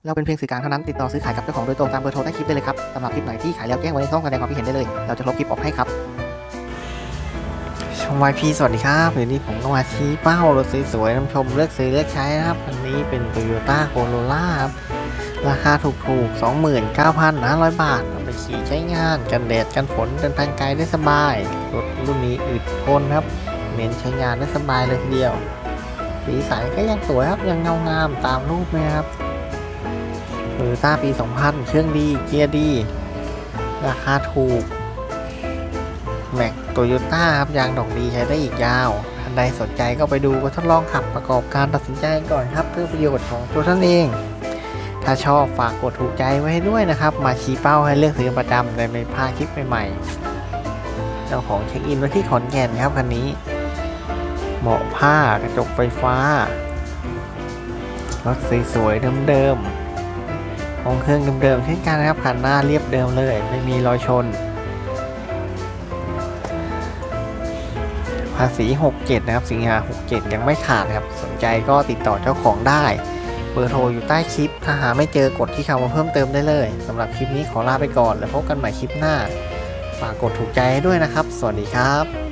เราเป็นเพียงสื่อกลางเท่านั้นติดต่อซื้อขายกับเจ้าของโดยตรงตามเบอร์โทรใต้คลิปได้เลยครับสำหรับคลิปไหนที่ขายแล้วแจ้งไว้ในช่องแสดงความคิดเห็นได้เลยเราจะลบคลิปออกให้ครับชม YP สวัสดีครับวันนี้ผมก็มาชี้เป้ารถสวยๆน้ำชมเลือกซื้อเลือกใช้นะครับอันนี้เป็น Toyota Corolla ครับราคาถูกๆ 29,500 บาทเอาไปขี่ใช้งานกันแดดกันฝนเดินทางไกลได้สบายรถรุ่นนี้อึดทนครับเน้นใช้งานได้สบายเลยทีเดียวสีสันก็ยังสวยครับยังเงางามตามรูปเลยครับToyota ปี 2000 เครื่องดีเกียร์ดีราคาถูกแม็กโตโยต้าครับยางดอกดีใช้ได้อีกยาวท่านใดสนใจก็ไปดูก็ทดลองขับประกอบการตัดสินใจก่อนครับเพื่อประโยชน์ของตัวท่านเองถ้าชอบฝากกดถูกใจไว้ให้ด้วยนะครับมาชี้เป้าให้เลือกซื้อประจำได้ไม่พลาดคลิปใหม่ๆเจ้าของเช็คอินไว้ที่ขอนแก่นครับคันนี้เบาะผ้ากระจกไฟฟ้ารถสวยๆเดิมๆของเครื่องเดิมๆเช่นกันนะครับคันหน้าเรียบเดิมเลยไม่มีรอยชนภาษี67นะครับสิงหา67ยังไม่ขาดครับสนใจก็ติดต่อเจ้าของได้เบอร์โทรอยู่ใต้คลิปถ้าหาไม่เจอกดที่คำว่าเพิ่มเติมได้เลยสำหรับคลิปนี้ขอลาไปก่อนแล้วพบกันใหม่คลิปหน้าฝากกดถูกใจให้ด้วยนะครับสวัสดีครับ